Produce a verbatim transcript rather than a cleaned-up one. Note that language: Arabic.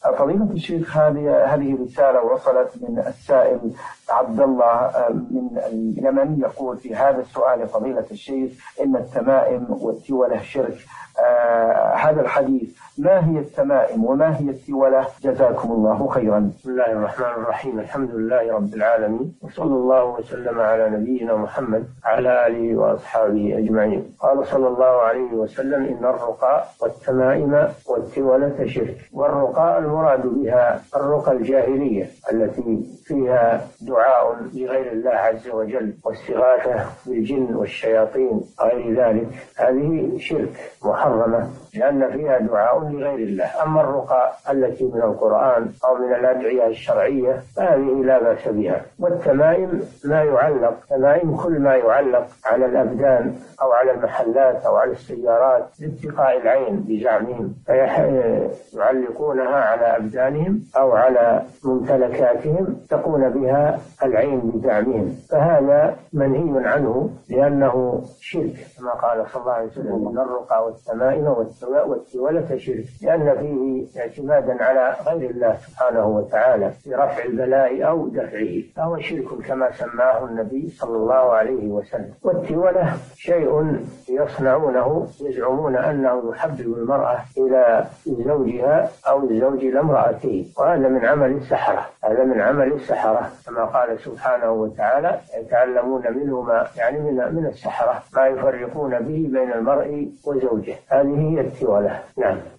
فضيلة الشيخ، هذه هذه رسالة وصلت من السائل عبد الله من اليمن، يقول في هذا السؤال: فضيلة الشيخ، إن التمائم والتولة شرك. آه هذا الحديث، ما هي التمائم وما هي التولة؟ جزاكم الله خيرا. بسم الله الرحمن الرحيم. الحمد لله رب العالمين، وصلى الله وسلم على نبينا محمد على آله وأصحابه أجمعين. قال صلى الله عليه وسلم: إن الرقى والتمائم والتولة شرك. والرقى المراد بها الرقى الجاهلية التي فيها دعاء لغير الله عز وجل واستغاثة بالجن والشياطين غير ذلك، هذه شرك محرمة لأن فيها دعاء لغير الله. أما الرقى التي من القرآن أو من الأدعية الشرعية فهذه لا بأس بها. والتمائم ما يعلق، تمائم كل ما يعلق على الأبدان أو على المحلات أو على السيارات لاتقاء العين بزعمهم، فيعلقونها على أبدانهم أو على ممتلكاتهم تقون بها العين بزعمهم، فهذا منهي عنه لأنه شرك، كما قال صلى الله عليه وسلم: إن الرقى والتمائم والتولة شرك، لأن فيه اعتمادا على غير الله سبحانه وتعالى في رفع البلاء أو دفعه، فهو شرك كما سماه النبي صلى الله عليه وسلم. والتولة شيء يصنعونه، يزعمون أنه يحبب المرأة إلى زوجها أو الزوج إلى امرأته، وهذا من عمل السحرة، هذا من عمل السحرة كما قال سبحانه وتعالى: يتعلمون منه ما يعني من من السحرة ما يفرقون به بين المرء وزوجه. هذه هي التولة. نعم.